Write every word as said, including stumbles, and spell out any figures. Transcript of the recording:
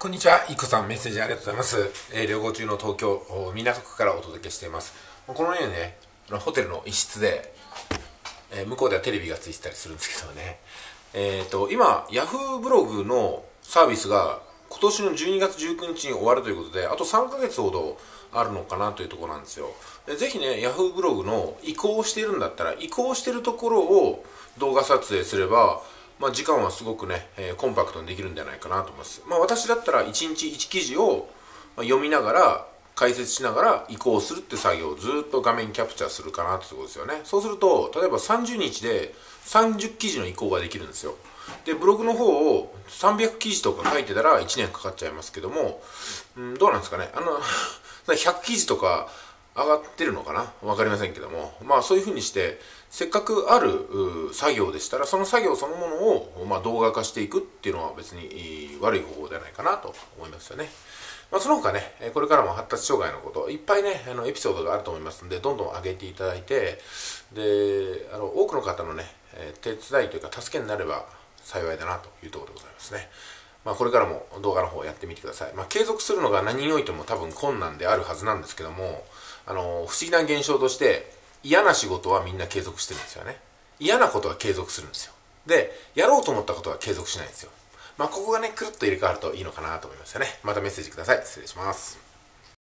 こんにちは、いっこさん、メッセージありがとうございます。えー、旅行中の東京、港区からお届けしています。このようにね、ホテルの一室で、えー、向こうではテレビがついてたりするんですけどね、えーと、今、ヤフーブログのサービスが今年のじゅうにがつじゅうくにちに終わるということで、あとさんかげつほどあるのかなというところなんですよ。でぜひね、ヤフーブログの移行をしているんだったら、移行しているところを動画撮影すれば、まあ、時間はすごくね、えー、コンパクトにできるんじゃないかなと思います。まあ、私だったらいちにちいち記事を読みながら解説しながら移行するって作業をずっと画面キャプチャーするかなってところですよね。そうすると例えばさんじゅうにちでさんじゅう記事の移行ができるんですよ。でブログの方をさんびゃく記事とか書いてたらいちねんかかっちゃいますけども、うん、どうなんですかね、あのひゃく記事とか上がってるのかな、わかりませんけども、まあそういうふうにしてせっかくある作業でしたらその作業そのものを、まあ、動画化していくっていうのは別に悪い方法ではないかなと思いますよね。まあ、その他ね、これからも発達障害のこといっぱいね、あのエピソードがあると思いますので、どんどん上げていただいて、であの多くの方のね手伝いというか助けになれば幸いだなというところでございますね。まあ、これからも動画の方をやってみてください。まあ、継続するのが何においても多分困難であるはずなんですけども、あの不思議な現象として嫌な仕事はみんな継続してるんですよね。嫌なことは継続するんですよ。でやろうと思ったことは継続しないんですよ。まあここがねくるっと入れ替わるといいのかなと思いますよね。またメッセージください。失礼します。